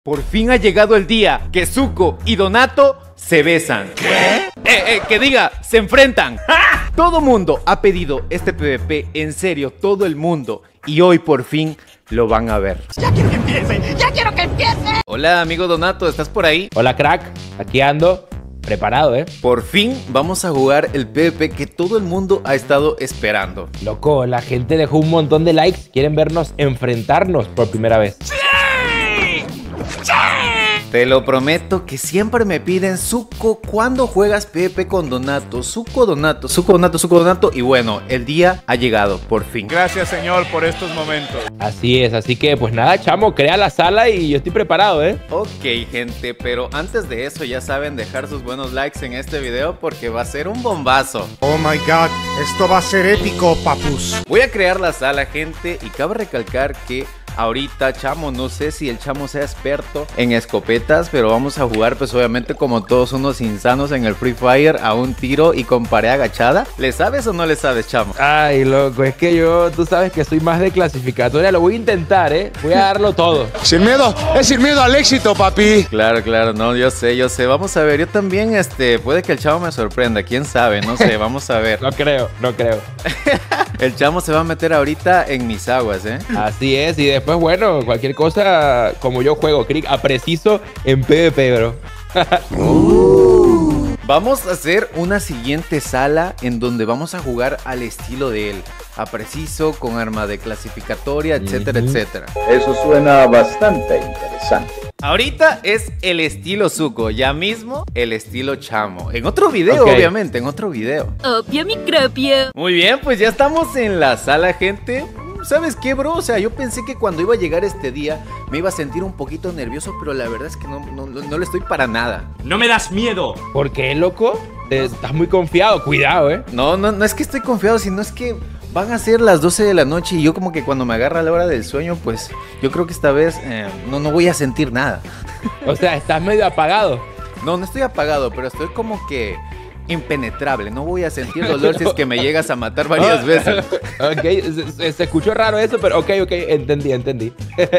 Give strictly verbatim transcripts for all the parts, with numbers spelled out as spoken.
Por fin ha llegado el día que Zuko y Donato se besan. ¿Qué? Eh, eh, que diga, se enfrentan. ¡Ah! Todo mundo ha pedido este PvP, en serio, todo el mundo. Y hoy por fin lo van a ver. ¡Ya quiero que empiece! ¡Ya quiero que empiece! Hola, amigo Donato, ¿estás por ahí? Hola, crack. Aquí ando. Preparado, ¿eh? Por fin vamos a jugar el PvP que todo el mundo ha estado esperando. Loco, la gente dejó un montón de likes. Quieren vernos enfrentarnos por primera vez. ¡Sí! ¡Sí! Te lo prometo que siempre me piden, Zuko, ¿cuándo juegas PvP con Donato? Zuko, Donato, Zuko, Donato, Zuko, Donato. Y bueno, el día ha llegado, por fin. Gracias, Señor, por estos momentos. Así es, así que pues nada, chamo, crea la sala y yo estoy preparado, ¿eh? Ok, gente, pero antes de eso ya saben dejar sus buenos likes en este video porque va a ser un bombazo. Oh my god, esto va a ser épico, papus. Voy a crear la sala, gente, y cabe recalcar que ahorita, chamo, no sé si el chamo sea experto en escopetas, pero vamos a jugar pues obviamente como todos unos insanos en el Free Fire a un tiro y con pared agachada. ¿Le sabes o no le sabes, chamo? Ay, loco, es que yo, tú sabes que soy más de clasificatoria. Lo voy a intentar, ¿eh? Voy a darlo todo. Sin miedo, es sin miedo al éxito, papi. Claro, claro, no, yo sé, yo sé. Vamos a ver, yo también, este, puede que el chamo me sorprenda, quién sabe, no sé, vamos a ver. No creo, no creo. El chamo se va a meter ahorita en mis aguas, ¿eh? Así es, y después, bueno, cualquier cosa, como yo juego, Crick, a preciso en PvP, bro. uh. Vamos a hacer una siguiente sala en donde vamos a jugar al estilo de él. A preciso, con arma de clasificatoria, etcétera, uh-huh. etcétera. Eso suena bastante interesante. Ahorita es el estilo Zuko, ya mismo el estilo Chamo. En otro video, okay. obviamente, en otro video. Obvio, mi propio. Muy bien, pues ya estamos en la sala, gente. ¿Sabes qué, bro? O sea, yo pensé que cuando iba a llegar este día me iba a sentir un poquito nervioso, pero la verdad es que no, no, no le estoy para nada. ¡No me das miedo! ¿Por qué, loco? Estás muy confiado, cuidado, ¿eh? No, no, no es que estoy confiado, sino es que van a ser las doce de la noche y yo como que cuando me agarra la hora del sueño, pues yo creo que esta vez eh, no, no voy a sentir nada. O sea, estás medio apagado. No, no estoy apagado, pero estoy como que impenetrable. No voy a sentir dolor si es que me llegas a matar varias veces. Ok, se, se escuchó raro eso, pero ok, ok, entendí, entendí.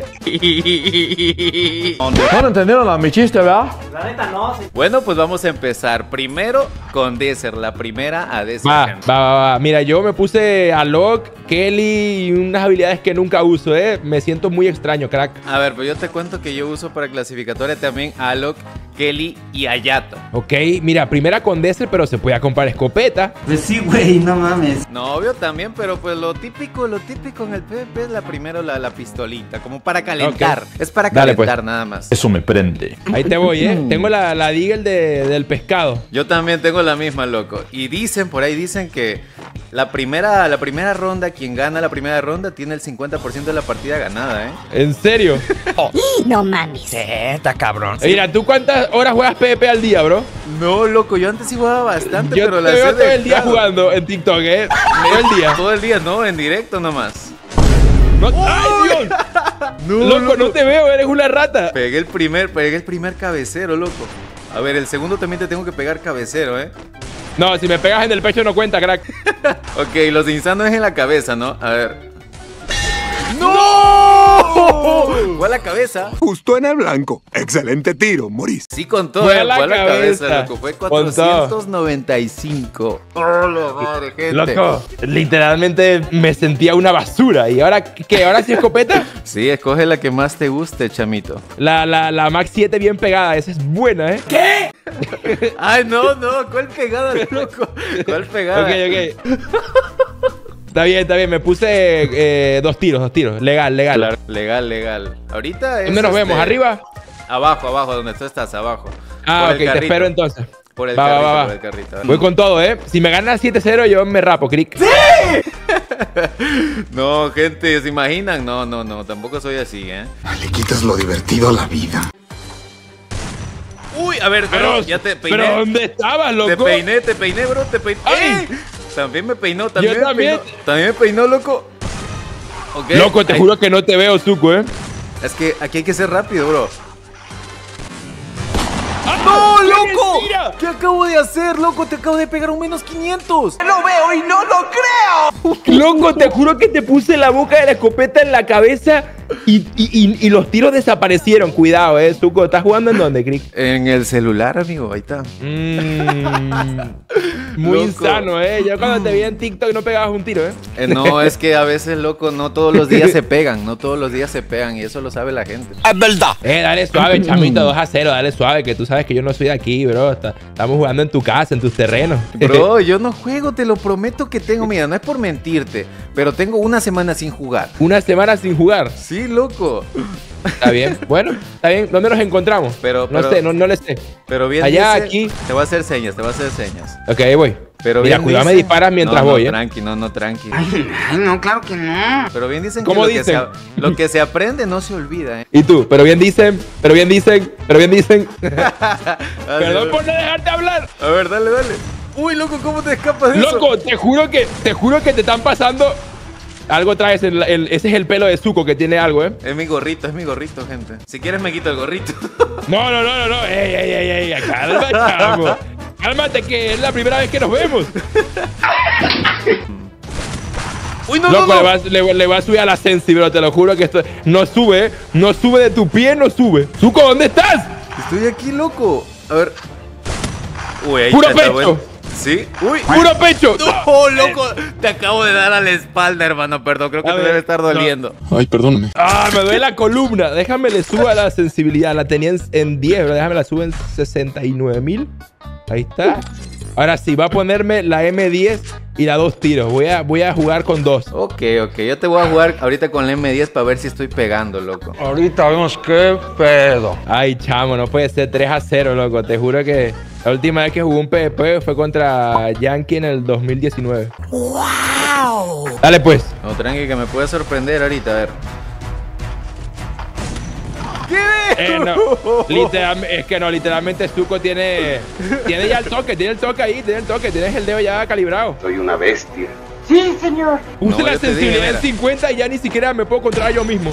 No entendieron a mi chiste, ¿verdad? La neta no. Sí. Bueno, pues vamos a empezar primero con Desert, la primera a Desert. Va, va, va, va. Mira, yo me puse a Locke, Kelly y unas habilidades que nunca uso, ¿eh? Me siento muy extraño, crack. A ver, pues yo te cuento que yo uso para clasificatoria también a Locke, Kelly y Ayato. Ok, mira, primera con Desert, pero se puede comprar escopeta. Pues sí, güey, no mames. No, obvio también, pero pues lo típico, lo típico en el PvP es la primero la, la pistolita, como para calentar. Okay. Es para Dale, calentar pues. nada más. Eso me prende. Ahí te voy, ¿eh? Tengo la, la Deagle de, del pescado. Yo también tengo la misma, loco. Y dicen, por ahí dicen que la primera, la primera ronda, quien gana la primera ronda tiene el cincuenta por ciento de la partida ganada, ¿eh? ¿En serio? Oh. No mames. Está cabrón. Mira, ¿tú cuántas horas juegas PvP al día, bro? No, loco, yo antes sí jugaba bastante, yo pero te la veo sé todo el día jugando en TikTok, ¿eh? Todo el día. Todo el día, no, en directo nomás. No, ¡ay, Dios! No, loco, loco, no te veo, eres una rata. Pegué el primer, pegué el primer cabecero, loco. A ver, el segundo también te tengo que pegar cabecero, ¿eh? No, si me pegas en el pecho no cuenta, crack. Ok, los insanos es en la cabeza, ¿no? A ver. ¡No! Fue a la cabeza. Justo en el blanco. Excelente tiro, Moris. Sí, contó, fue eh, a la, fue a la cabeza, cabeza, loco. Fue cuatrocientos noventa y cinco. Oh, la madre, gente. Loco, literalmente me sentía una basura. ¿Y ahora qué? ¿Ahora sí escopeta? Sí, escoge la que más te guste, chamito. La, la, la Max siete bien pegada. Esa es buena, ¿eh? ¿Qué? Ay, no, no. ¿Cuál pegada, loco? ¿Cuál pegada? Ok, ok. Está bien, está bien. Me puse eh, dos tiros, dos tiros. Legal, legal. Claro, legal, legal. Ahorita es... ¿Dónde nos este... vemos? ¿Arriba? Abajo, abajo, donde tú estás, abajo. Ah, ok, te espero entonces. Por el va, carrito, va, va. por el carrito. Voy con todo, ¿eh? Si me ganas siete cero, yo me rapo, Crick. ¡Sí! No, gente, ¿se imaginan? No, no, no, tampoco soy así, ¿eh? Le quitas lo divertido a la vida. Uy, a ver, pero, bro, ya te peiné. ¿Pero dónde estabas, loco? Te peiné, te peiné, bro, te peiné. ¡Ay! ¡Eh! También me peinó, también Yo me también. peinó. También me peinó, loco. Okay. Loco, te Ay. juro que no te veo, Zuko, ¿eh? Es que aquí hay que ser rápido, bro. ¡No, loco! loco! mentira! ¿Qué acabo de hacer, loco? Te acabo de pegar un menos quinientos. Lo veo y no lo creo. Loco, te juro que te puse la boca de la escopeta en la cabeza y, y, y, y los tiros desaparecieron. Cuidado, eh, Zuko. ¿Estás jugando en dónde, Crick? En el celular, amigo, ahí está. Mm, muy Loco. insano, eh. Yo cuando te vi en TikTok no pegabas un tiro, eh. Eh, no, es que a veces, loco, no todos los días se pegan. No todos los días se pegan y eso lo sabe la gente. Es verdad. Eh, dale suave, chamito, dos a cero, dale suave, que tú sabes que yo no soy de aquí, bro. Está- estamos jugando en tu casa, en tus terrenos. Bro, yo no juego, te lo prometo que tengo. Mira, no es por mentirte, pero tengo una semana sin jugar. Una semana sin jugar. Sí, loco. Está bien. Bueno, está bien. ¿Dónde nos encontramos? Pero- no pero- sé, no, no le sé. Pero bien Allá, dice- aquí. Te voy a hacer señas, te voy a hacer señas. Ok, ahí voy. Pero Mira, bien cuidado, me dice- disparas mientras No, voy, no, eh. tranqui, no, no, tranqui. Ay, no, claro que no. Pero bien dicen que, ¿Cómo lo, que se, dicen? a- lo que se aprende no se olvida, ¿eh? Y tú, pero bien dicen, pero bien dicen, pero bien dicen. Perdón por no dejarte hablar. A ver, dale, dale. Uy, loco, ¿cómo te escapas de eso? Loco, te juro que, te juro que te están pasando. Algo traes, en la- el- ese es el pelo de Zuko que tiene algo, ¿eh? Es mi gorrito, es mi gorrito, gente. Si quieres me quito el gorrito. No, no, no, no, no. Ey, ey, ey, ey, calma, chamo. Cálmate que es la primera vez que nos vemos. Uy, no, Loco, no, no. Le, vas, le, le vas a subir a la sensi, bro. Te lo juro que esto no sube, ¿eh? No sube de tu pie, no sube. Zuko, ¿dónde estás? Estoy aquí, loco. A ver. Uy, ahí Puro está, está pecho. bueno. Sí. Uy. ¡Puro pecho! No, loco. Te acabo de dar a la espalda, hermano. Perdón, creo que A te ver, debe estar no. doliendo. Ay, perdóname. ¡Ah, me duele la columna! Déjame le subo a la sensibilidad. La tenía en, en diez, bro. Déjame la subo en sesenta y nueve mil. Ahí está. Ahora sí, va a ponerme la M diez y la dos tiros. Voy a, voy a jugar con dos. Ok, ok. Yo te voy a jugar ahorita con la M diez para ver si estoy pegando, loco. Ahorita vemos qué pedo. Ay, chamo, no puede ser tres a cero, loco. Te juro que la última vez que jugué un PvP fue contra Yankee en el dos mil diecinueve. ¡Wow! Dale, pues. No, tranqui, que me puede sorprender ahorita. A ver. Eh, no, literal- es que no, literalmente Zuko tiene, tiene ya el toque, tiene el toque ahí, tiene el toque, tienes el dedo ya calibrado. Soy una bestia. Sí, señor. Puse No, la yo te dije, sensibilidad en mira. cincuenta y ya ni siquiera me puedo controlar yo mismo.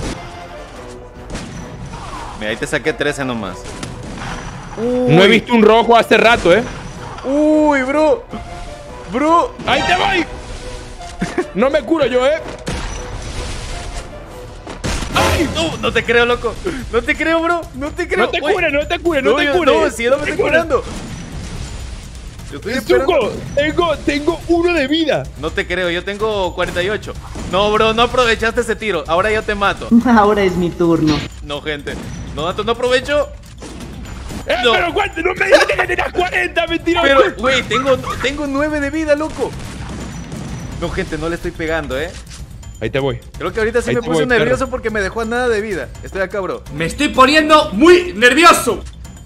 Mira, ahí te saqué trece nomás. No he visto un rojo hace rato, ¿eh? Uy, bro. Bro. ¡Ahí te voy! No me curo yo, ¿eh? Ay, no, no te creo, loco. No te creo, bro. No te creo. No te Uy. cures, no te cures, no, No, te yo- cures. no, si yo no me te estoy cures. curando. Yo estoy esperando. Zuko, tengo, tengo uno de vida. No te creo, yo tengo cuarenta y ocho. No, bro, no aprovechaste ese tiro. Ahora yo te mato. Ahora es mi turno. No, gente. No, no aprovecho. Eh, No. pero ¿cuánto? No me dijiste que tenías cuarenta, mentiroso. Pero, güey, tengo, tengo nueve de vida, loco. No, gente, no le estoy pegando, ¿eh? Ahí te voy. Creo que ahorita sí Ahí me te puse voy, perro. nervioso porque me dejó a nada de vida. Estoy acá, bro. Me estoy poniendo muy nervioso.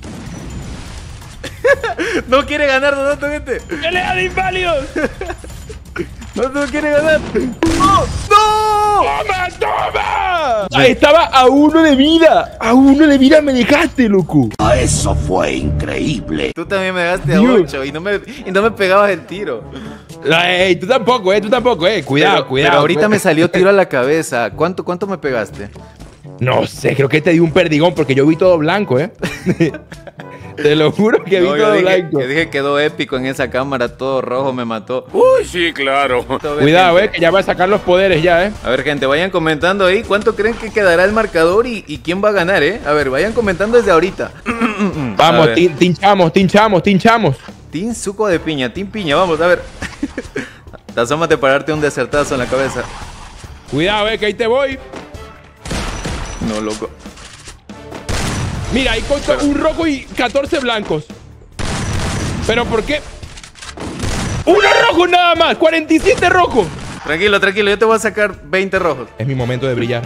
No quiere ganar, no, no, gente. ¡Pelea de inválidos! No, no quiere ganar. ¡No! ¡No! ¡Toma, toma! Ahí estaba a uno de vida. A uno de vida me dejaste, loco. Eso fue increíble. Tú también me dejaste a Dios. ocho y no me, y no me pegabas el tiro. Ey, tú tampoco, eh, tú tampoco, eh. Cuidado, Pero- cuidado. Pero ahorita pues. me salió tiro a la cabeza. ¿Cuánto, cuánto me pegaste? No sé, creo que te di un perdigón porque yo vi todo blanco, eh. Te lo juro que vi No, yo todo dije, blanco. yo dije quedó épico en esa cámara, todo rojo, me mató. Uy, sí, claro. Todo bien, Cuidado, gente. eh, que ya va a sacar los poderes ya, eh. A ver, gente, vayan comentando ahí cuánto creen que quedará el marcador y, y quién va a ganar, ¿eh? A ver, vayan comentando desde ahorita. A Vamos, ver. tin- tinchamos, tinchamos, tinchamos. Team Suco de piña, Team Piña, vamos, a ver. Asómate para darte un desertazo en la cabeza. Cuidado, eh, que ahí te voy. No, loco. Mira, ahí contra un rojo y catorce blancos. ¿Pero por qué? ¡Uno rojo nada más! ¡cuarenta y siete rojos! Tranquilo, tranquilo, yo te voy a sacar veinte rojos. Es mi momento de brillar.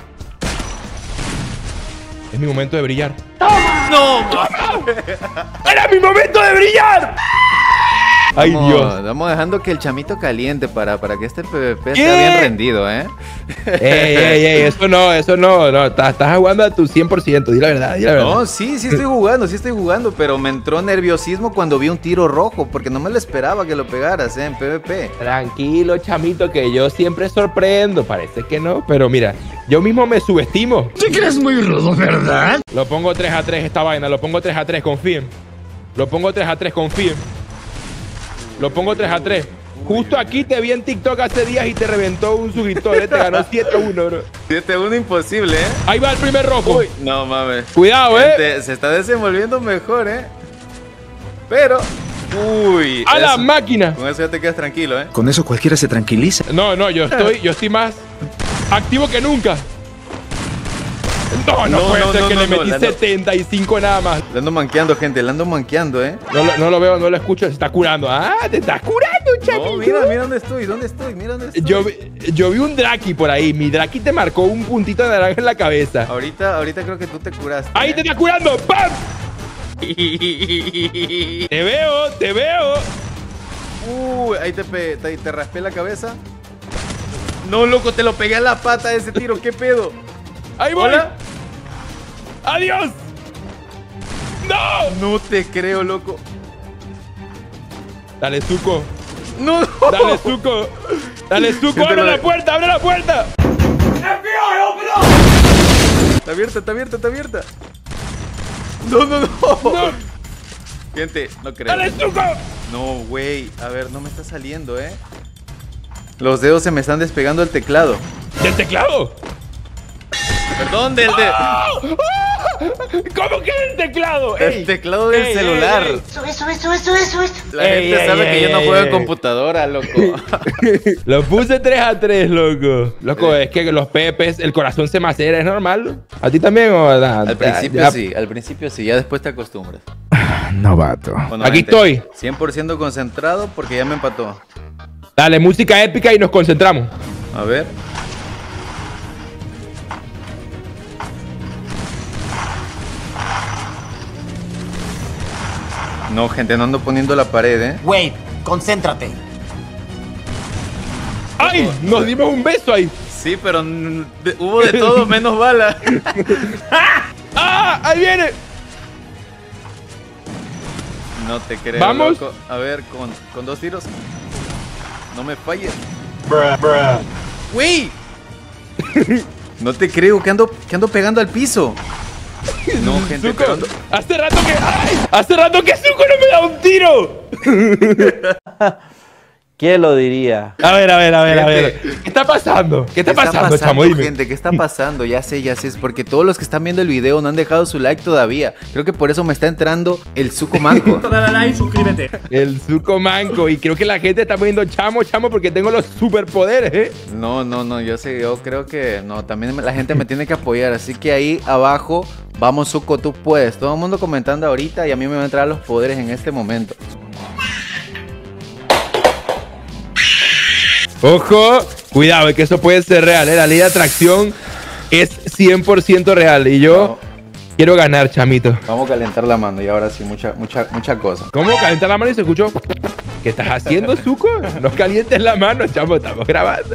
Es mi momento de brillar. ¡No! ¡Era mi momento de brillar! ¡Ay, Estamos- Dios! Estamos dejando que el chamito caliente para, para que este PvP ¿Qué? esté bien rendido, ¿eh? ¡Ey, ey, ey! Eso no, eso no. no. Estás, estás jugando a tu cien por ciento. Di la verdad, di la verdad. No, sí, sí estoy jugando, sí estoy jugando, pero me entró nerviosismo cuando vi un tiro rojo, porque no me lo esperaba que lo pegaras, ¿eh? En PvP. Tranquilo, chamito, que yo siempre sorprendo. Parece que no, pero mira, yo mismo me subestimo. Sí que eres muy rudo, ¿verdad? Lo pongo tres a tres esta vaina, lo pongo tres a tres, confíen. Lo pongo tres a tres, confíen. Lo pongo tres a tres. Justo aquí te vi en TikTok hace días y te reventó un suscriptor, ¿eh? Te ganó siete a uno, bro. siete a uno imposible, ¿eh? Ahí va el primer rojo. Uy, no mames. Cuidado, ¿eh? Gente, se está desenvolviendo mejor, ¿eh? Pero... Uy. ¡A la eso- máquina! Con eso ya te quedas tranquilo, ¿eh? Con eso cualquiera se tranquiliza. No, no, yo estoy, yo estoy más activo que nunca. No, no, No, puede no, ser no, que no, le no, metí la- no. setenta y cinco nada más. Le ando manqueando, gente. Le ando manqueando, ¿eh? No lo, no lo veo, no lo escucho. Se está curando. ¡Ah! ¡Te estás curando, chavito! No, mira, mira dónde estoy. ¿Dónde estoy? Mira dónde estoy. Yo, vi- yo vi un Draki por ahí. Mi Draki te marcó un puntito de naranja en la cabeza. Ahorita, ahorita creo que tú te curaste. ¡Ahí ¿eh? te está curando! ¡Pam! ¡Te veo! ¡Te veo! Uy, ahí te, pe- te, te raspé la cabeza. No, loco, te lo pegué a la pata de ese tiro. ¿Qué pedo? ¡Ahí voy! ¿Hola? ¡Adiós! ¡No! No te creo, loco. Dale, Zuko. No, no. Dale, Zuko. Dale, Zuko. Siéntelo ¡Abre de- la puerta! ¡Abre la puerta! Está abierta, está abierta, está abierta. No, no, no. ¡No! Gente, no creo. ¡Dale, Zuko! No, güey. A ver, no me está saliendo, ¿eh? Los dedos se me están despegando del teclado. ¿Del teclado? Perdón, del de... ¿Cómo que el teclado? El Ey, teclado del ey, celular. ey, ey. Eso, eso, eso, eso, eso, eso. La Ey, gente ey, sabe ey, que yo no ey, juego en ey. computadora, loco. Lo puse tres a tres, loco. Loco, es que los pepes, el corazón se macera, ¿es normal? ¿A ti también o nada? Al principio Ya- sí, al principio sí, ya después te acostumbras. Novato. Bueno, Aquí gente, estoy. cien por ciento concentrado porque ya me empató. Dale, música épica y nos concentramos. A ver. No, gente, no ando poniendo la pared, ¿eh? Wait, concéntrate. ¡Ay! Nos dimos un beso ahí. Sí, pero mm, de- hubo de todo menos bala. ¡Ah! ¡Ahí viene! No te creo, ¿Vamos? loco. A ver, con, con dos tiros. No me falles. ¡Güey! No te creo, que ando, que ando pegando al piso. No, gente, Zuko, pero ando- hace rato que... ¡Ay! Hace rato que Zuko no me da un tiro. ¿Quién lo diría? A ver, a ver, a ver, a Gente. ver. ¿Qué está pasando? ¿Qué está, ¿Qué pasando, chamo? Dime. gente? ¿Qué está pasando? Ya sé, ya sé. Es porque todos los que están viendo el video no han dejado su like todavía. Creo que por eso me está entrando el Zuko manco. Dale like, suscríbete. El Zuko manco. Y creo que la gente está poniendo chamo, chamo, porque tengo los superpoderes, ¿eh? No, no, no. Yo sé, yo creo que no. También la gente me tiene que apoyar. Así que ahí abajo, vamos, Zuko, tú puedes. Todo el mundo comentando ahorita y a mí me van a entrar los poderes en este momento. Ojo, cuidado, que eso puede ser real, ¿eh? La ley de atracción es cien por ciento real. Y yo quiero ganar, chamito. Vamos a calentar la mano y ahora sí, mucha, mucha, mucha cosa. ¿Cómo calentar la mano y se escuchó? ¿Qué estás haciendo, Zuko? No calientes la mano, chamo, estamos grabando.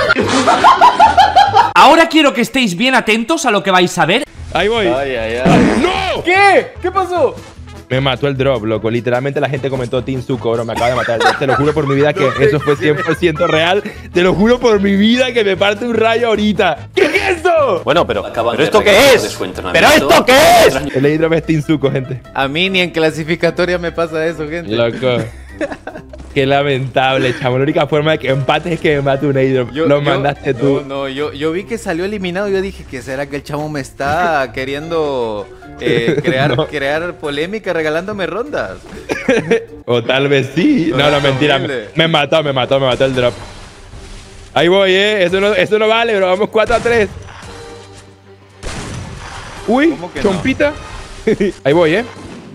Ahora quiero que estéis bien atentos a lo que vais a ver. Ahí voy. Ay, ay, ay. ¡No! ¿Qué? ¿Qué pasó? Me mató el drop, loco. Literalmente la gente comentó Team Zuko, bro. Me acaba de matar. Te lo juro por mi vida que eso fue cien por ciento real. Te lo juro por mi vida que me parte un rayo ahorita. ¿Qué es eso? Bueno, pero, ¿pero esto qué es? ¿Pero esto qué es? El airdrop es Team Zuko, gente. A mí ni en clasificatoria me pasa eso, gente. Loco. Qué lamentable, chamo. La única forma de que empates es que me mate un airdrop. Yo- Lo yo- mandaste tú. No, no, yo, yo vi que salió eliminado y yo dije, ¿qué será que el chavo me está queriendo eh, crear, No. crear polémica regalándome rondas? O tal vez sí. No, no, mentira. Me, Horrible. me mató, me mató, me mató el drop. Ahí voy, eh. Eso no, eso no vale, bro. Vamos cuatro a tres. Uy, ¿Cómo que no? chompita. Ahí voy, eh.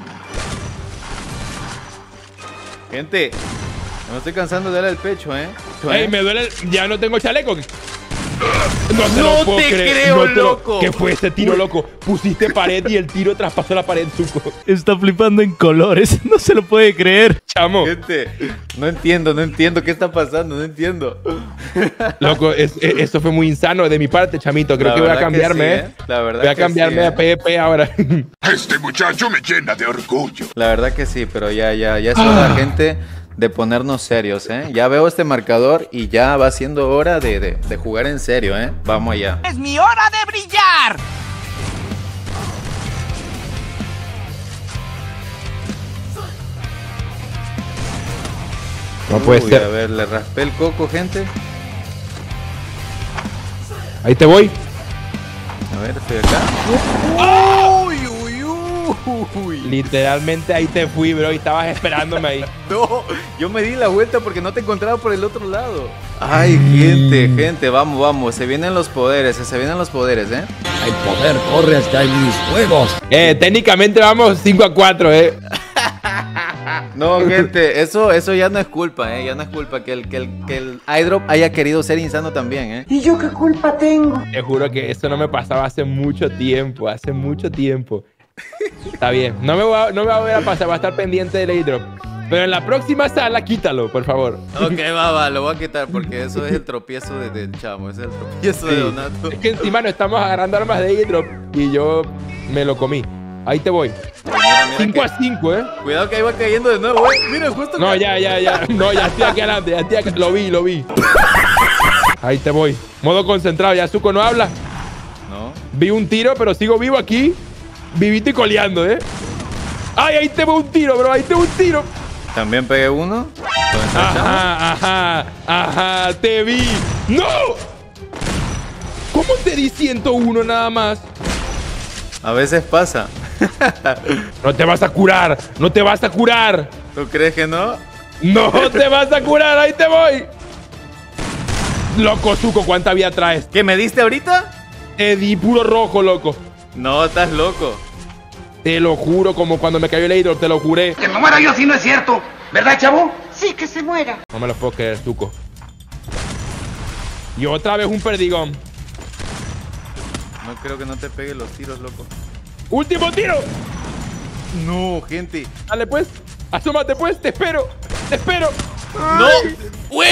Gente, me estoy cansando de darle el pecho, ¿eh? Ey, me duele. el- Ya no tengo chaleco. No te, No lo puedo te creer, creo, no te lo- loco. ¿Qué fue ese tiro, loco? Pusiste pared y el tiro traspasó la pared, Zuko. Está flipando en colores, no se lo puede creer. Chamo, Gente, no entiendo, no entiendo qué está pasando, no entiendo. loco, es- es- eso fue muy insano de mi parte, chamito. Creo La que voy a verdad que cambiarme, sí, eh. ¿eh? La verdad Voy a que cambiarme sí, a ¿eh? P V P ahora. Este muchacho me llena de orgullo. La verdad que sí, pero ya, ya, ya es hora, gente, de ponernos serios, ¿eh? Ya veo este marcador y ya va siendo hora de, de, de jugar en serio, ¿eh? Vamos allá. ¡Es mi hora de brillar! No puede Uy, ser. A ver, le raspé el coco, gente. Ahí te voy. A ver, estoy acá. Uy, uy, uy. Literalmente ahí te fui, bro, y estabas esperándome ahí. No, yo me di la vuelta porque no te encontraba por el otro lado. Ay, gente, gente, vamos, vamos. Se vienen los poderes, se vienen los poderes, ¿eh? El poder corre hasta en mis huevos. Eh, técnicamente vamos cinco a cuatro, eh. No, gente, eso, eso ya no es culpa, ¿eh? Ya no es culpa que el, que el, que el iDrop haya querido ser insano también, ¿eh? ¿Y yo qué culpa tengo? Te juro que eso no me pasaba hace mucho tiempo, hace mucho tiempo. Está bien, no me, voy a, no me va a volver a pasar, va a estar pendiente del airdrop. Pero en la próxima sala, quítalo, por favor. Ok, va, va, lo voy a quitar porque eso es el tropiezo de, del chamo, es el tropiezo Sí. de Donato. Es que encima no estamos agarrando armas de airdrop y yo me lo comí. Ahí te voy. Mira, mira cinco que- a cinco, eh. Cuidado que ahí va cayendo de nuevo, ¿eh? Mira, justo. No, que- ya, ya, ya. No, ya estoy aquí adelante, ya estoy aquí. Lo vi, lo vi. Ahí te voy. Modo concentrado, ya Zuko no habla. No. Vi un tiro, pero sigo vivo aquí. Vivito y coleando, ¿eh? ¡Ay, ahí te veo un tiro, bro! ¡Ahí te veo un tiro! También pegué uno. ¿Dónde está el chamo? Ajá, ajá, ajá, te vi. ¡No! ¿Cómo te di ciento uno nada más? A veces pasa. No te vas a curar, no te vas a curar. ¿Tú crees que no? No te vas a curar, ahí te voy. Loco, Zuko, ¿cuánta vida traes? ¿Qué me diste ahorita? Te di puro rojo, loco. No, estás loco. Te lo juro, como cuando me cayó el airdrop, te lo juré. Que me muera yo si no es cierto. ¿Verdad, chavo? Sí, que se muera. No me lo puedo creer, Zuko. Y otra vez un perdigón. No creo que no te pegue los tiros, loco. ¡Último tiro! No, gente. Dale, pues. Asómate, pues. Te espero. Te espero. ¡No! ¡Uy!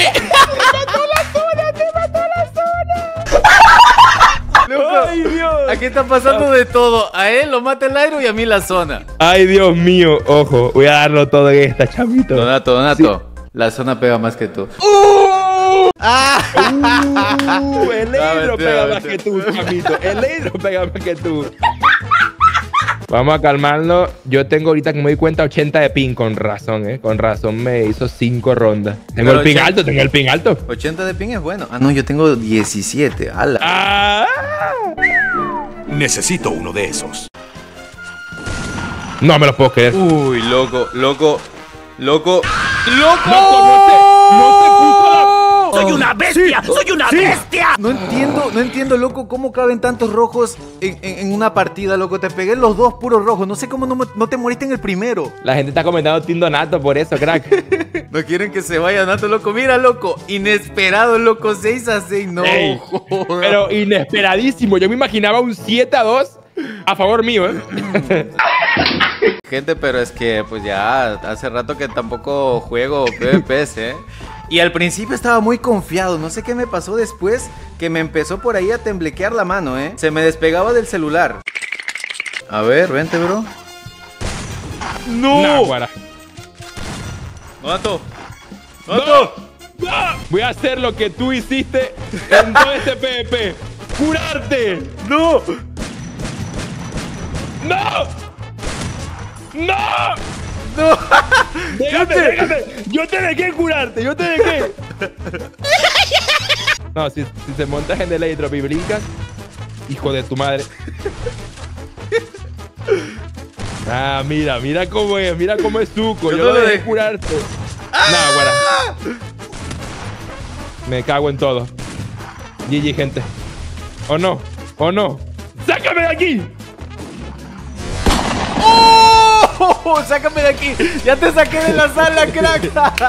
Loco, ¡Ay, Dios! aquí está pasando de todo. A él lo mata el aire y a mí la zona. ¡Ay, Dios mío! Ojo, voy a darlo todo en esta, chamito. Donato, Donato. La zona pega más que tú. ¡Uh! ¡Ah! ¡Uh! El No, Eidro mentira, pega más mentira. que tú, chamito. El Eidro pega más que tú. Vamos a calmarlo. Yo tengo ahorita, que me di cuenta, ochenta de ping. Con razón, ¿eh? Con razón me hizo cinco rondas. Tengo Pero el ping ochenta alto, tengo el ping alto. ochenta de ping es bueno. Ah, no, yo tengo diecisiete. ¡Hala! ¡Ah! Necesito uno de esos. No me lo puedo creer. Uy, loco, loco, loco. ¡Loco! Loco, no te, no te puso la... ¡Soy una bestia! ¡Soy una bestia! No entiendo, no entiendo, loco, cómo caben tantos rojos en, en- en una partida, loco. Te pegué los dos puros rojos. No sé cómo no, me- no te moriste en el primero. La gente está comentando Team Donato por eso, crack. No quieren que se vaya Nato, loco. Mira, loco. Inesperado, loco. seis a seis. No. Ey, joda. pero inesperadísimo. Yo me imaginaba un siete a dos a favor mío, ¿eh? Gente, pero es que pues ya hace rato que tampoco juego PvP, ¿eh? Y al principio estaba muy confiado. No sé qué me pasó después, que me empezó por ahí a temblequear la mano, ¿eh? Se me despegaba del celular. A ver, vente, bro. Nah, guara. Nato. ¡No! ¡No! Voy a hacer lo que tú hiciste en todo este PvP. ¡Curarte! ¡No! ¡No! ¡No! ¡No! ¡Déjate, déjate! ¡Yo te dejé curarte! ¡Yo te dejé! No, si, si se montas en el airdrop y brincas, hijo de tu madre. Ah, mira, mira cómo es, mira cómo es Zuko. Yo, Yo lo no lo dejé dejé. curarte. Nah, guara. Me cago en todo. G G, gente. ¿O no? ¿O no? ¡Sácame de aquí! ¡Oh! ¡Sácame de aquí! ¡Ya te saqué de la sala, crack!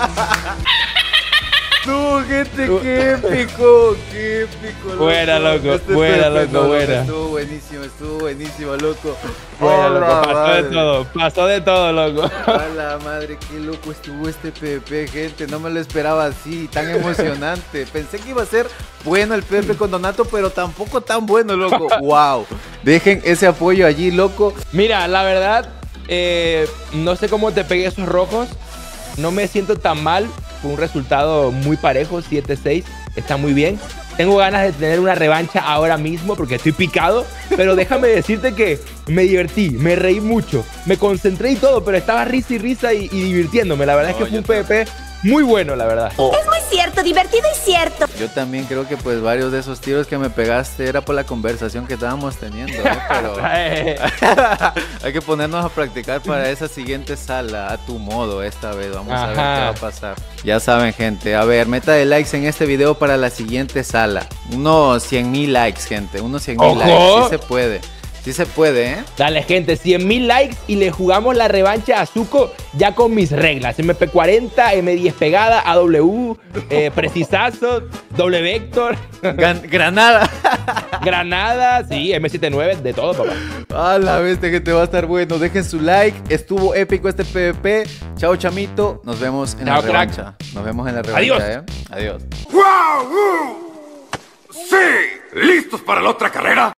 No, gente, qué épico, qué épico, loco. Buena, loco, Este buena, PvP, loco, buena. Estuvo buenísimo, estuvo buenísimo, loco. Bueno, ¡A loco, la pasó madre! de todo, pasó de todo, loco. A la madre, qué loco estuvo este PvP, gente. No me lo esperaba así, tan emocionante. Pensé que iba a ser bueno el PvP con Donato, pero tampoco tan bueno, loco. ¡Wow! Dejen ese apoyo allí, loco. Mira, la verdad, eh, no sé cómo te pegué esos rojos. No me siento tan mal. Fue un resultado muy parejo, siete seis. Está muy bien. Tengo ganas de tener una revancha ahora mismo porque estoy picado. Pero déjame decirte que me divertí, me reí mucho, me concentré y todo, pero estaba risa y risa y, y divirtiéndome. La verdad No, es que fue yo un PvP muy bueno, la verdad. Es muy cierto, divertido y cierto. Yo también creo que pues varios de esos tiros que me pegaste era por la conversación que estábamos teniendo, ¿eh? Pero hay que ponernos a practicar para esa siguiente sala a tu modo esta vez. Vamos Ajá. a ver qué va a pasar. Ya saben, gente. A ver, meta de likes en este video para la siguiente sala. Unos cien mil likes, gente. Unos cien mil likes. Sí se puede. Sí se puede, ¿eh? Dale, gente, cien mil likes y le jugamos la revancha a Zuko ya con mis reglas. M P cuarenta, M diez pegada, A W, eh, precisazo, doble vector. Gan Granada. Granada, sí, M setenta y nueve, de todo, papá. A la bestia, que te va a estar bueno. Dejen su like. Estuvo épico este PvP. Chao, chamito. Nos vemos en Chao, la revancha. Crack. Nos vemos en la revancha, Adiós. ¿eh? Adiós. ¡Wow! ¡Sí! ¿Listos para la otra carrera?